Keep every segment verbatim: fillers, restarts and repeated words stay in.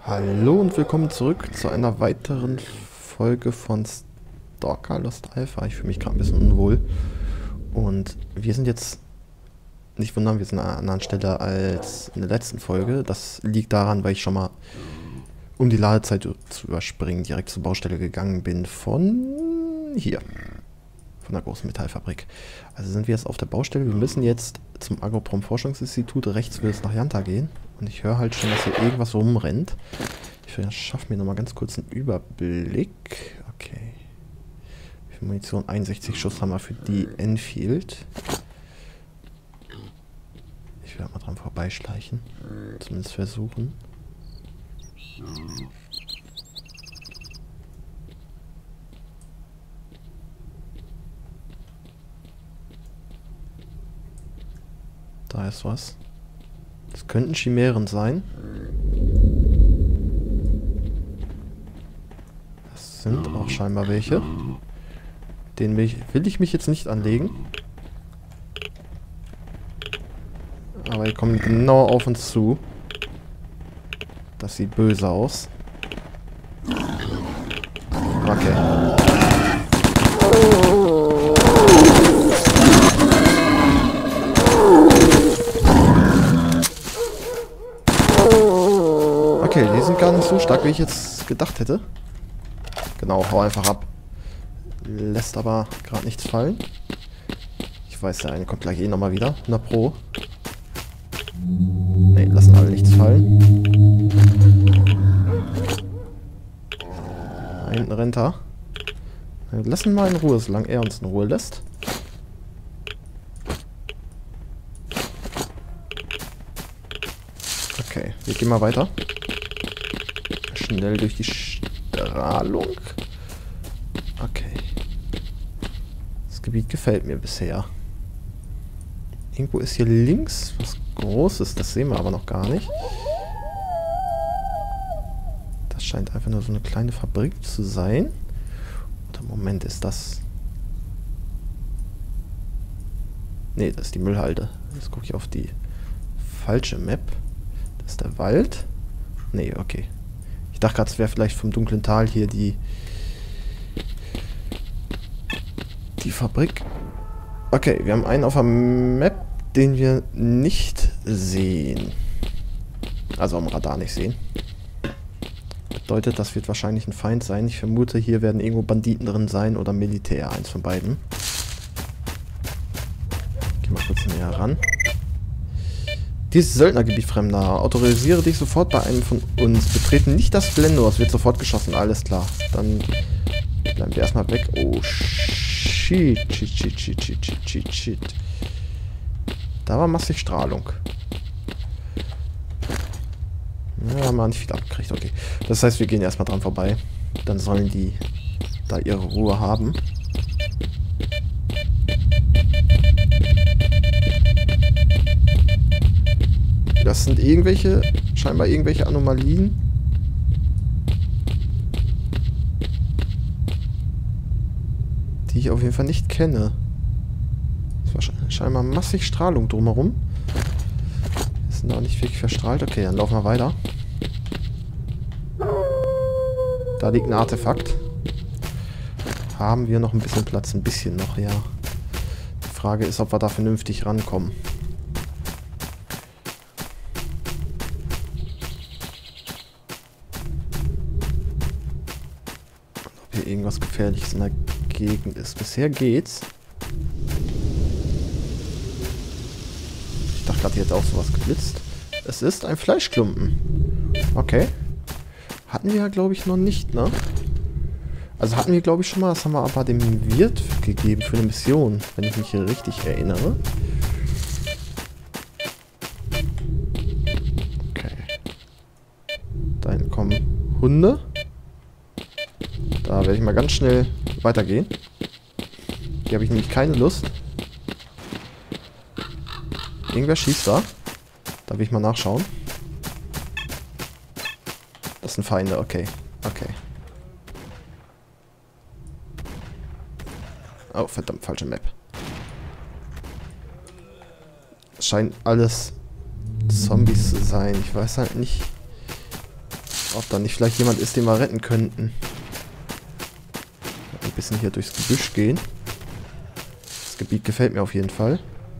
Hallo und willkommen zurück zu einer weiteren Folge von Stalker Lost Alpha. Ich fühle mich gerade ein bisschen unwohl. Und wir sind jetzt, nicht wundern, wir sind an einer anderen Stelle als in der letzten Folge. Das liegt daran, weil ich schon mal, um die Ladezeit zu überspringen, direkt zur Baustelle gegangen bin von hier. Von der großen Metallfabrik. Also sind wir jetzt auf der Baustelle. Wir müssen jetzt zum Agroprom-Forschungsinstitut. Rechts will es nach Janta gehen. Und ich höre halt schon, dass hier irgendwas rumrennt. Ich schaffe mir nochmal ganz kurz einen Überblick. Okay. Wie viel Munition? einundsechzig Schuss haben wir für die Enfield. Ich werde mal dran vorbeischleichen. Zumindest versuchen. Da ist was. Das könnten Chimären sein. Das sind auch scheinbar welche. Den will ich, will ich mich jetzt nicht anlegen. Aber die kommen genau auf uns zu. Das sieht böse aus. Okay. Okay, die sind gar nicht so stark, wie ich jetzt gedacht hätte. Genau, hau einfach ab. Lässt aber gerade nichts fallen. Ich weiß, der eine kommt gleich eh nochmal wieder. Na Pro. Ne, lassen alle nichts fallen. Da hinten rennt er. Wir lassen mal in Ruhe, solange er uns in Ruhe lässt. Okay, wir gehen mal weiter. Schnell durch die Strahlung. Okay. Das Gebiet gefällt mir bisher. Irgendwo ist hier links was Großes. Das sehen wir aber noch gar nicht. Das scheint einfach nur so eine kleine Fabrik zu sein. Oder Moment, ist das... Ne, das ist die Müllhalde. Jetzt gucke ich auf die falsche Map. Das ist der Wald. Ne, okay. Ich dachte gerade, es wäre vielleicht vom dunklen Tal hier die die Fabrik. Okay, wir haben einen auf der Map, den wir nicht sehen. Also am Radar nicht sehen. Bedeutet, das wird wahrscheinlich ein Feind sein. Ich vermute, hier werden irgendwo Banditen drin sein oder Militär. Eins von beiden. Geh mal kurz näher ran. Dieses Söldnergebiet, Fremder. Autorisiere dich sofort bei einem von uns. Betreten nicht das Gelände. Es wird sofort geschossen. Alles klar. Dann bleiben wir erstmal weg. Oh, shit. Shit, shit, shit, shit, shit, shit, shit. Da war massig Strahlung. Ja, haben wir nicht viel abgekriegt. Okay. Das heißt, wir gehen erstmal dran vorbei. Dann sollen die da ihre Ruhe haben. Das sind irgendwelche, scheinbar irgendwelche Anomalien. Die ich auf jeden Fall nicht kenne. Es war scheinbar massig Strahlung drumherum. Ist noch nicht wirklich verstrahlt. Okay, dann laufen wir weiter. Da liegt ein Artefakt. Haben wir noch ein bisschen Platz? Ein bisschen noch, ja. Die Frage ist, ob wir da vernünftig rankommen. Irgendwas Gefährliches in der Gegend ist. Bisher geht's. Ich dachte gerade, hier hätte auch sowas geblitzt. Es ist ein Fleischklumpen. Okay. Hatten wir ja, glaube ich, noch nicht, ne? Also hatten wir, glaube ich, schon mal. Das haben wir aber dem Wirt gegeben für eine Mission, wenn ich mich hier richtig erinnere. Okay. Dahin kommen Hunde. Da werde ich mal ganz schnell weitergehen. Hier habe ich nämlich keine Lust. Irgendwer schießt da. Da will ich mal nachschauen. Das sind Feinde, okay. Okay. Oh, verdammt, falsche Map. Es scheint alles Zombies zu sein. Ich weiß halt nicht, ob da nicht vielleicht jemand ist, den wir retten könnten. Ein bisschen hier durchs Gebüsch gehen. Das Gebiet gefällt mir auf jeden Fall.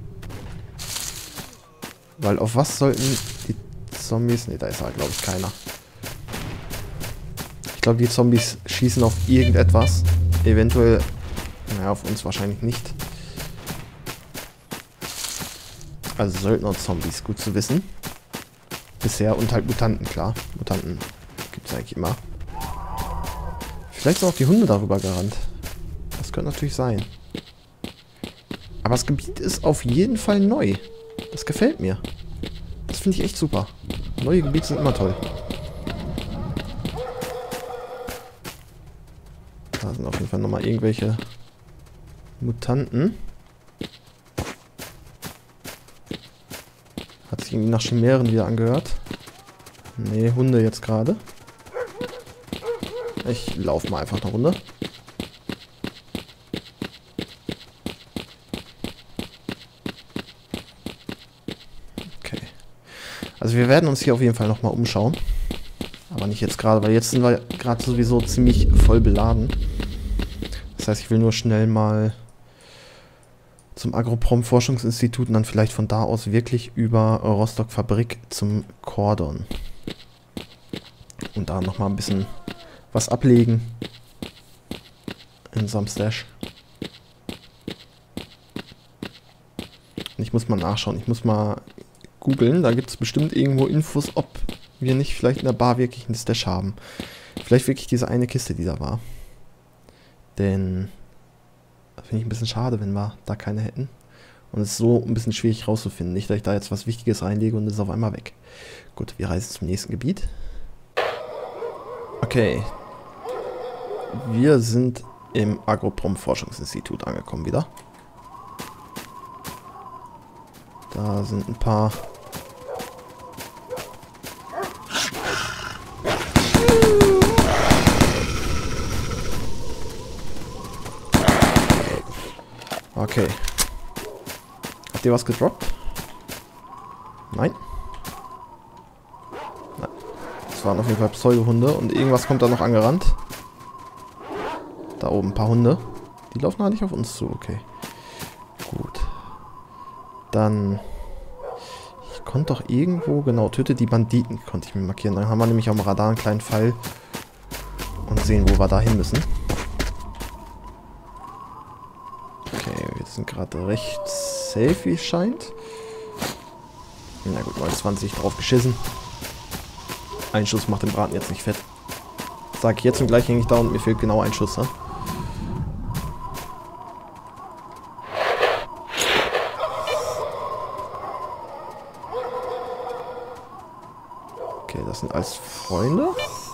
Weil auf was sollten die Zombies... Ne, da ist halt, glaube ich, keiner. Ich glaube, die Zombies schießen auf irgendetwas. Eventuell... Naja, auf uns wahrscheinlich nicht. Also Söldner-Zombies, gut zu wissen. Bisher und halt Mutanten, klar. Mutanten gibt es eigentlich immer. Vielleicht sind auch die Hunde darüber gerannt. Das könnte natürlich sein. Aber das Gebiet ist auf jeden Fall neu. Das gefällt mir. Das finde ich echt super. Neue Gebiete sind immer toll. Da sind auf jeden Fall nochmal irgendwelche Mutanten. Hat sich irgendwie nach Chimären wieder angehört. Nee, Hunde jetzt gerade. Ich laufe mal einfach eine Runde. Okay. Also wir werden uns hier auf jeden Fall nochmal umschauen. Aber nicht jetzt gerade, weil jetzt sind wir gerade sowieso ziemlich voll beladen. Das heißt, ich will nur schnell mal zum Agroprom-Forschungsinstitut und dann vielleicht von da aus wirklich über Rostock Fabrik zum Kordon. Und da nochmal ein bisschen was ablegen in Samstash. Ich muss mal nachschauen, ich muss mal googeln, da gibt es bestimmt irgendwo Infos, ob wir nicht vielleicht in der Bar wirklich einen Stash haben. Vielleicht wirklich diese eine Kiste, die da war. Denn das finde ich ein bisschen schade, wenn wir da keine hätten. Und es ist so ein bisschen schwierig rauszufinden. Nicht, dass ich da jetzt was Wichtiges reinlege und es ist auf einmal weg. Gut, wir reisen zum nächsten Gebiet. Okay. Wir sind im Agroprom-Forschungsinstitut angekommen wieder. Da sind ein paar... Okay. Habt ihr was gedroppt? Nein? Nein. Das waren auf jeden Fall Pseudo-Hunde und irgendwas kommt da noch angerannt. Da oben ein paar Hunde. Die laufen halt nicht auf uns zu, okay. Gut. Dann... Ich konnte doch irgendwo... Genau, töte die Banditen konnte ich mir markieren. Dann haben wir nämlich am Radar einen kleinen Pfeil und sehen, wo wir da hin müssen. Okay, wir sind gerade recht safe, wie es scheint. Na gut, neunundzwanzig drauf geschissen. Ein Schuss macht den Braten jetzt nicht fett. Sag ich jetzt und gleich hänge ich da und mir fehlt genau ein Schuss, ne? Okay, das sind alles Freunde.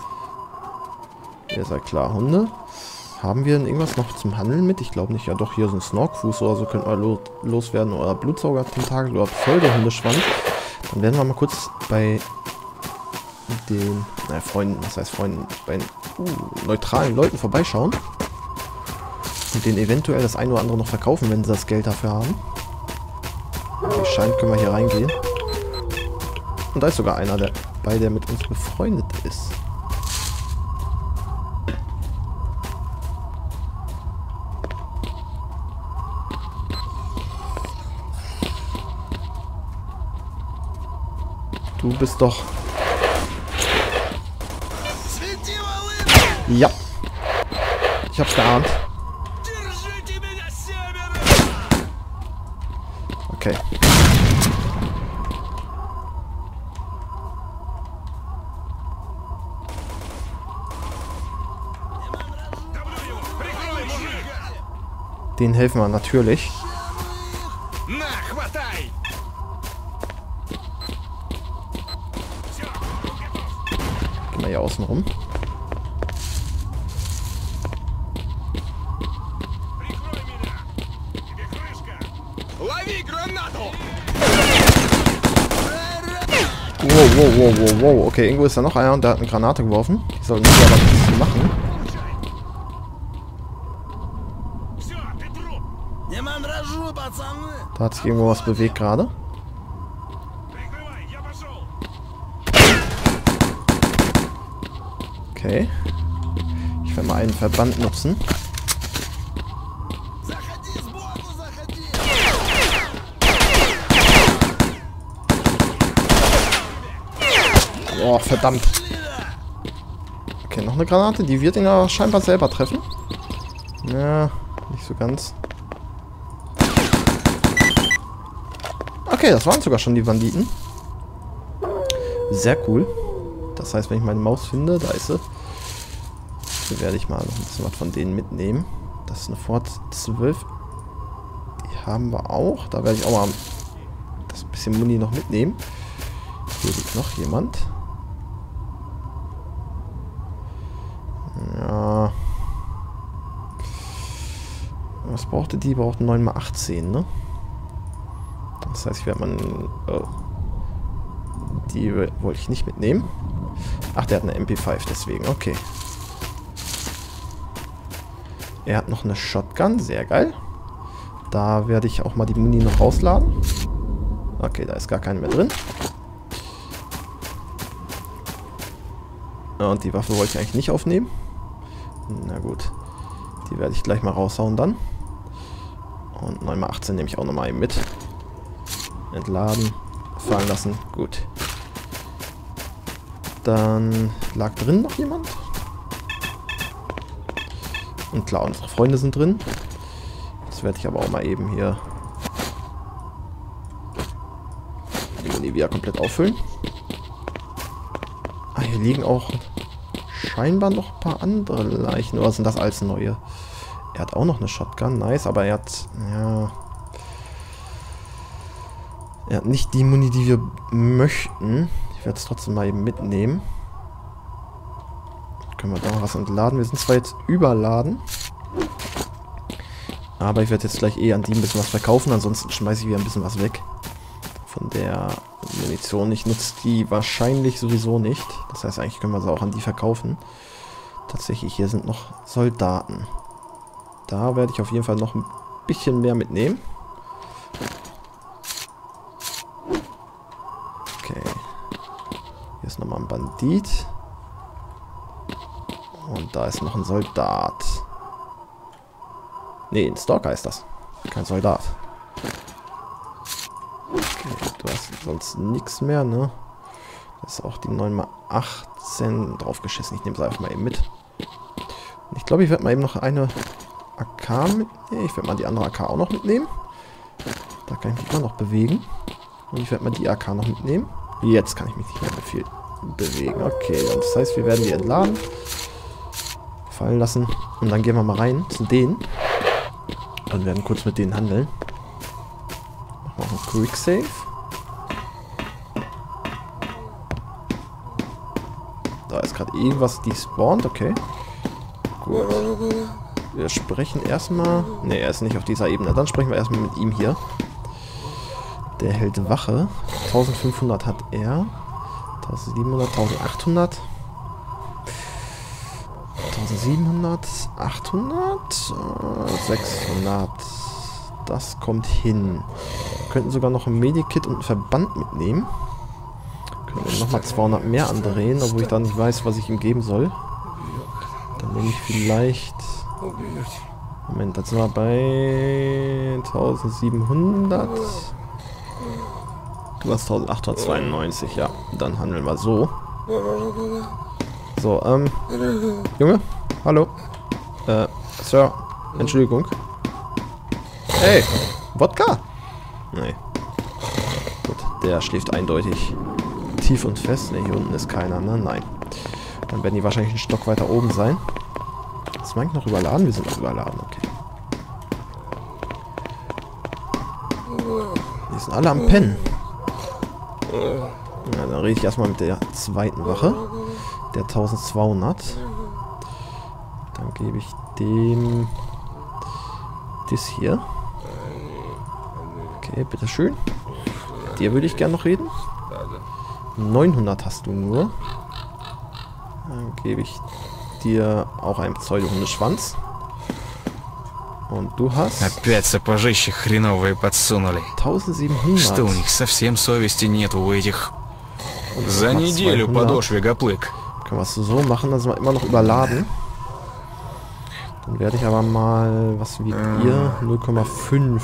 Ihr seid klar, Hunde. Haben wir denn irgendwas noch zum Handeln mit? Ich glaube nicht. Ja doch, hier ist ein Snorkfuß oder so könnten wir lo loswerden. Oder Blutsauger-Tentakel oder Pseudo-Hundeschwanz. Dann werden wir mal kurz bei den, naja, Freunden, was heißt Freunden, bei den uh, neutralen Leuten vorbeischauen. Und denen eventuell das eine oder andere noch verkaufen, wenn sie das Geld dafür haben. Wie scheint, können wir hier reingehen. Und da ist sogar einer dabei, der mit uns befreundet ist. Du bist doch... Ja. Ich hab's geahnt. Okay. Den helfen wir natürlich. Gehen wir hier außen rum. Wow, wow, wow, wow, wow. Okay, irgendwo ist da noch einer und der hat eine Granate geworfen. Die sollten wir aber nichts machen. Da hat sich irgendwo was bewegt gerade. Okay. Ich werde mal einen Verband nutzen. Oh, verdammt. Okay, noch eine Granate. Die wird ihn aber scheinbar selber treffen. Ja, nicht so ganz. Okay, das waren sogar schon die Banditen. Sehr cool. Das heißt, wenn ich meine Maus finde, da ist sie. Dann werde ich mal noch ein bisschen was von denen mitnehmen. Das ist eine Ford zwölf. Die haben wir auch. Da werde ich auch mal das bisschen Muni noch mitnehmen. Hier liegt noch jemand. Ja. Was brauchte die? Braucht neun mal achtzehn, ne? Das heißt, ich werde mal... Oh. Die wollte ich nicht mitnehmen. Ach, der hat eine M P fünf, deswegen. Okay. Er hat noch eine Shotgun. Sehr geil. Da werde ich auch mal die Muni noch rausladen. Okay, da ist gar keine mehr drin. Und die Waffe wollte ich eigentlich nicht aufnehmen. Na gut. Die werde ich gleich mal raushauen dann. Und neun mal achtzehn nehme ich auch nochmal eben mit. Entladen. Fallen lassen. Gut. Dann lag drin noch jemand. Und klar, unsere Freunde sind drin. Das werde ich aber auch mal eben hier die Muni wieder komplett auffüllen. Ah, hier liegen auch scheinbar noch ein paar andere Leichen. Oder sind das alles neue? Er hat auch noch eine Shotgun. Nice, aber er hat... Ja... Er hat nicht die Muni, die wir möchten. Ich werde es trotzdem mal eben mitnehmen. Können wir da noch was entladen. Wir sind zwar jetzt überladen. Aber ich werde jetzt gleich eh an die ein bisschen was verkaufen. Ansonsten schmeiße ich wieder ein bisschen was weg. Von der Munition. Ich nutze die wahrscheinlich sowieso nicht. Das heißt, eigentlich können wir sie auch an die verkaufen. Tatsächlich, hier sind noch Soldaten. Da werde ich auf jeden Fall noch ein bisschen mehr mitnehmen. Okay. Hier ist nochmal ein Bandit. Und da ist noch ein Soldat. Ne, ein Stalker ist das. Kein Soldat. Okay, du hast sonst nichts mehr, ne? Das ist auch die neun mal achtzehn draufgeschissen. Ich nehme es einfach mal eben mit. Und ich glaube, ich werde mal eben noch eine A K mitnehmen. Ich werde mal die andere A K auch noch mitnehmen. Da kann ich mich immer noch bewegen. Und ich werde mal die A K noch mitnehmen. Jetzt kann ich mich nicht mehr viel bewegen. Okay, das heißt, wir werden die entladen. Fallen lassen. Und dann gehen wir mal rein zu denen. Und werden kurz mit denen handeln. Machen wir auch einen Quick Save. Da ist gerade irgendwas despawnt. Okay. Gut. Wir sprechen erstmal... Ne, er ist nicht auf dieser Ebene. Dann sprechen wir erstmal mit ihm hier. Der hält Wache. eintausendfünfhundert hat er. eintausendsiebenhundert, eintausendachthundert. eintausendsiebenhundert, achthundert, sechshundert. Das kommt hin. Wir könnten sogar noch ein Medikit und einen Verband mitnehmen. Können wir nochmal zweihundert mehr andrehen, obwohl ich da nicht weiß, was ich ihm geben soll. Dann nehme ich vielleicht... Moment, da sind wir bei eintausendsiebenhundert. Du hast eintausendachthundertzweiundneunzig, ja. Dann handeln wir so. So, ähm... Junge? Hallo? Äh, Sir, Entschuldigung. Hey, Wodka? Nee. Gut, der schläft eindeutig tief und fest. Ne, hier unten ist keiner, ne? Nein. Dann werden die wahrscheinlich einen Stock weiter oben sein. Ist man eigentlich noch überladen? Wir sind noch überladen, okay. Die sind alle am Pennen. Ja, dann rede ich erstmal mit der zweiten Wache. Der eintausendzweihundert. Dann gebe ich dem das hier. Okay, bitteschön. Dir würde ich gerne noch reden. neunhundert hast du nur. Dann gebe ich dir auch einen Pseudo-Hundeschwanz. Und du hast... Опять сапожище хреновые подсунули. eintausendsiebenhundert. Что у них совсем совести нет у этих? За неделю подошве гоплык. Können wir es so machen, dass wir immer noch überladen. Dann werde ich aber mal, was wiegt ihr? null Komma fünf.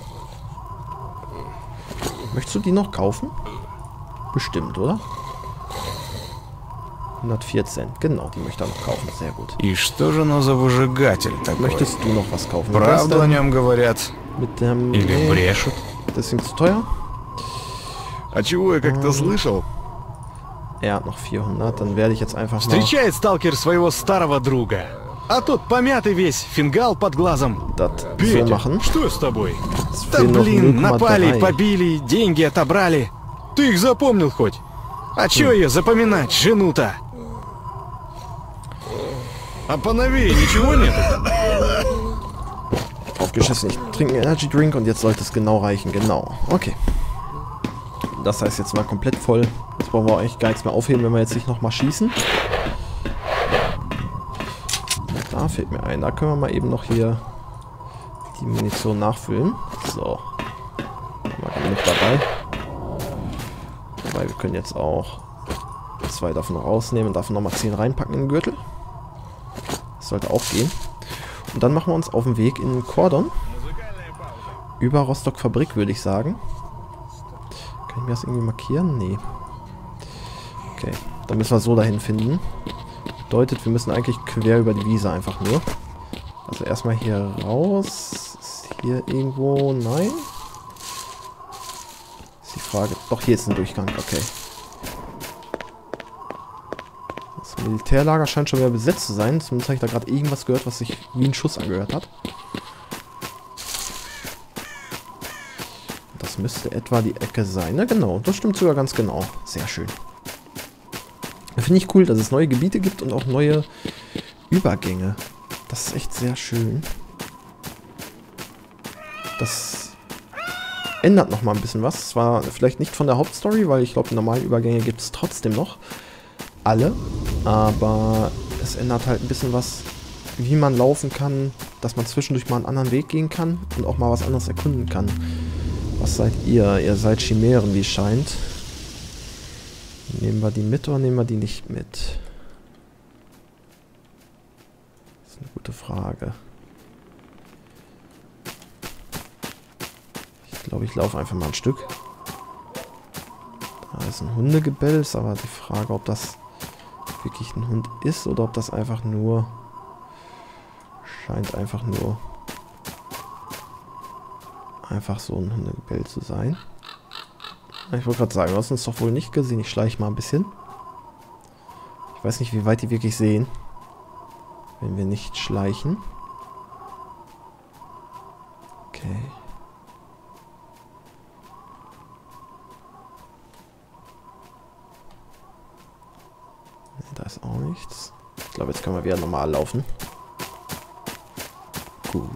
Möchtest du die noch kaufen? Bestimmt, oder? hundertvierzehn. Genau, die möchte er noch kaufen. Sehr gut. И что же оно за выжигатель такой? Möchtest du noch was kaufen? Правду о нем говорят? Mit dem... Или Nee, брешут? das ist ihm zu teuer. А чего я как-то слышал? Er hat noch vierhundert. Dann werde ich jetzt einfach mal... Встречает сталкер своего старого друга. А тот помятый весь, фингал под глазом. das so Петя, machen. что с тобой? Es Да fehlen noch блин, null Komma напали, drei. побили, деньги отобрали. Ты их запомнил хоть? А чё ее запоминать, жену-то? А поновее ничего нет? Aufgeschissen. Ich trinke einen Energy Drink und jetzt sollte es genau reichen. Genau. Okay. Das heißt jetzt mal komplett voll. Jetzt brauchen wir eigentlich gar nichts mehr aufheben, wenn wir jetzt nicht nochmal schießen. Da fehlt mir ein. Da können wir mal eben noch hier die Munition nachfüllen. So. Haben wir genug dabei. Wobei wir können jetzt auch zwei davon rausnehmen und davon nochmal zehn reinpacken in den Gürtel. Das sollte auch gehen. Und dann machen wir uns auf den Weg in Kordon. Über Rostock Fabrik, würde ich sagen. Kann ich mir das irgendwie markieren? Nee. Okay, dann müssen wir so dahin finden. Bedeutet, wir müssen eigentlich quer über die Wiese einfach nur. Also erstmal hier raus. Ist hier irgendwo... Nein? Ist die Frage... Doch, hier ist ein Durchgang. Okay. Das Militärlager scheint schon wieder besetzt zu sein. Zumindest habe ich da gerade irgendwas gehört, was sich wie ein Schuss angehört hat. Das müsste etwa die Ecke sein. Ne, genau. Das stimmt sogar ganz genau. Sehr schön. Finde ich cool, dass es neue Gebiete gibt und auch neue Übergänge. Das ist echt sehr schön. Das ändert nochmal ein bisschen was. Zwar vielleicht nicht von der Hauptstory, weil ich glaube, normale Übergänge gibt es trotzdem noch. Alle. Aber es ändert halt ein bisschen was, wie man laufen kann, dass man zwischendurch mal einen anderen Weg gehen kann und auch mal was anderes erkunden kann. Was seid ihr? Ihr seid Chimären, wie es scheint. Nehmen wir die mit oder nehmen wir die nicht mit? Das ist eine gute Frage. Ich glaube, ich laufe einfach mal ein Stück. Da ist ein Hundegebell, ist aber die Frage, ob das wirklich ein Hund ist oder ob das einfach nur... Scheint einfach nur... Einfach so ein Hundegebell zu sein. Ich wollte gerade sagen, du hast uns doch wohl nicht gesehen. Ich schleiche mal ein bisschen. Ich weiß nicht, wie weit die wirklich sehen. Wenn wir nicht schleichen. Okay. Nee, da ist auch nichts. Ich glaube, jetzt können wir wieder normal laufen. Gut.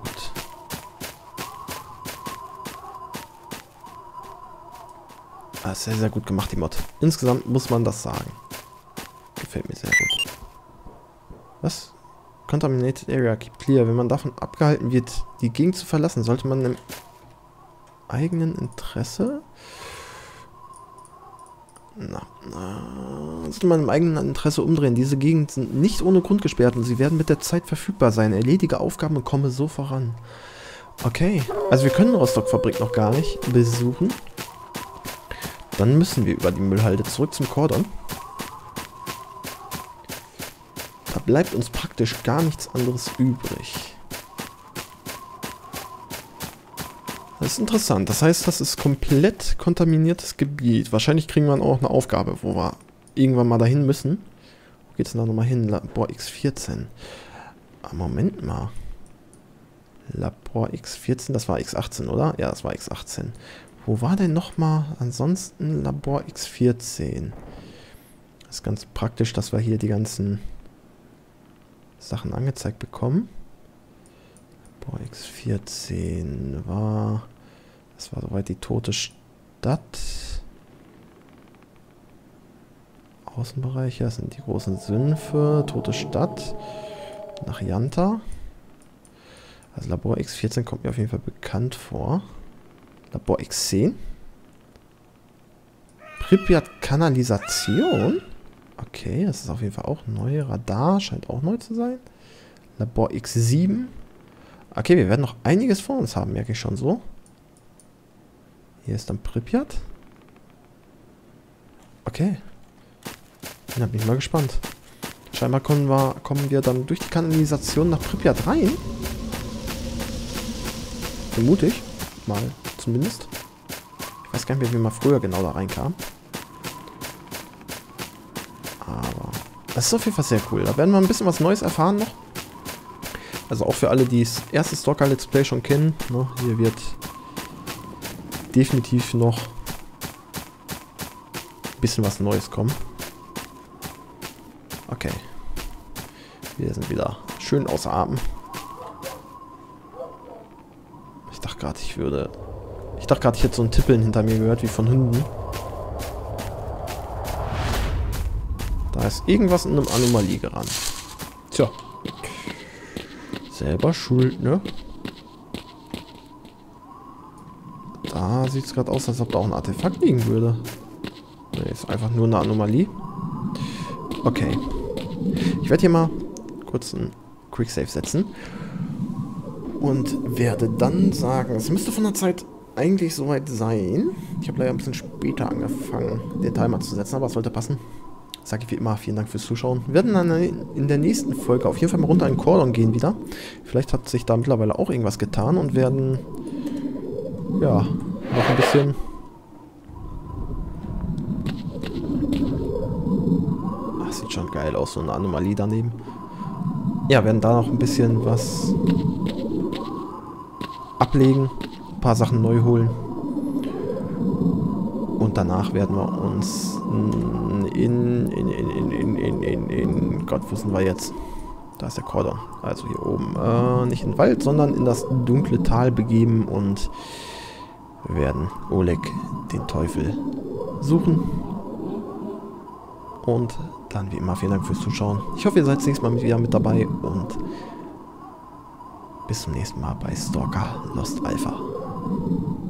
Ah, sehr, sehr gut gemacht, die Mod. Insgesamt muss man das sagen. Gefällt mir sehr gut. Was? Contaminated Area, keep clear. Wenn man davon abgehalten wird, die Gegend zu verlassen, sollte man im eigenen Interesse... Na, na, sollte man im eigenen Interesse umdrehen. Diese Gegenden sind nicht ohne Grund gesperrt und sie werden mit der Zeit verfügbar sein. Erledige Aufgaben und komme so voran. Okay, also wir können Rostock Fabrik noch gar nicht besuchen. Dann müssen wir über die Müllhalde zurück zum Kordon. Da bleibt uns praktisch gar nichts anderes übrig. Das ist interessant. Das heißt, das ist komplett kontaminiertes Gebiet. Wahrscheinlich kriegen wir dann auch eine Aufgabe, wo wir irgendwann mal dahin müssen. Wo geht's denn da nochmal hin? Labor X vierzehn. Ah, Moment mal. Labor X vierzehn, das war X achtzehn, oder? Ja, das war X achtzehn. Wo war denn nochmal ansonsten Labor X vierzehn? Das ist ganz praktisch, dass wir hier die ganzen Sachen angezeigt bekommen. Labor X vierzehn war... Das war soweit die tote Stadt. Außenbereiche, das sind die großen Sümpfe. Tote Stadt. Nach Janta. Also Labor X vierzehn kommt mir auf jeden Fall bekannt vor. Labor X zehn. Pripyat Kanalisation. Okay, das ist auf jeden Fall auch neu. Radar scheint auch neu zu sein. Labor X sieben. Okay, wir werden noch einiges vor uns haben, merke ich schon so. Hier ist dann Pripyat. Okay. Da bin ich mal gespannt. Scheinbar kommen wir, kommen wir dann durch die Kanalisation nach Pripyat rein. Vermute ich. Mal zumindest. Ich weiß gar nicht mehr, wie man früher genau da reinkam. Aber das ist auf jeden Fall sehr cool. Da werden wir ein bisschen was Neues erfahren noch. Also auch für alle, die das erste Stalker Let's Play schon kennen. Ne, hier wird definitiv noch ein bisschen was Neues kommen. Okay. Wir sind wieder schön außer Atem. Ich dachte gerade, ich würde... Ich dachte gerade, ich hätte so ein Tippeln hinter mir gehört, wie von Hunden. Da ist irgendwas in einem Anomalie gerannt. Tja. Selber schuld, ne? Da sieht es gerade aus, als ob da auch ein Artefakt liegen würde. Ne, ist einfach nur eine Anomalie. Okay. Ich werde hier mal kurz einen Quicksave setzen. Und werde dann sagen, es müsste von der Zeit eigentlich soweit sein. Ich habe leider ein bisschen später angefangen, den Timer zu setzen, aber es sollte passen. Sage ich wie immer, vielen Dank fürs Zuschauen. Wir werden dann in der nächsten Folge auf jeden Fall mal runter in Cordon gehen wieder. Vielleicht hat sich da mittlerweile auch irgendwas getan und werden, ja, noch ein bisschen... Ach, sieht schon geil aus, so eine Anomalie daneben. Ja, werden da noch ein bisschen was ablegen, ein paar Sachen neu holen. Und danach werden wir uns in, in, in, in, in, in, in, in Gott, wo sind wir jetzt? Da ist der Cordon. Also hier oben. Äh, nicht in den Wald, sondern in das dunkle Tal begeben und werden Oleg, den Teufel, suchen. Und dann wie immer vielen Dank fürs Zuschauen. Ich hoffe, ihr seid das nächste Mal wieder mit dabei und bis zum nächsten Mal bei Stalker Lost Alpha.